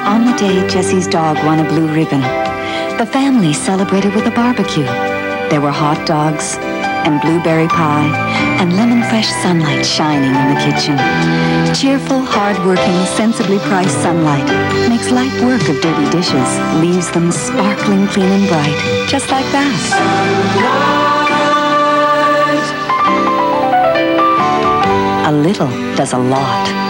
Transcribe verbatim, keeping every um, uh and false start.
On the day Jesse's dog won a blue ribbon, the family celebrated with a barbecue. There were hot dogs and blueberry pie and lemon fresh sunlight shining in the kitchen. Cheerful, hard-working, sensibly priced sunlight makes light work of dirty dishes, leaves them sparkling clean and bright, just like that. Sunlight. A little does a lot.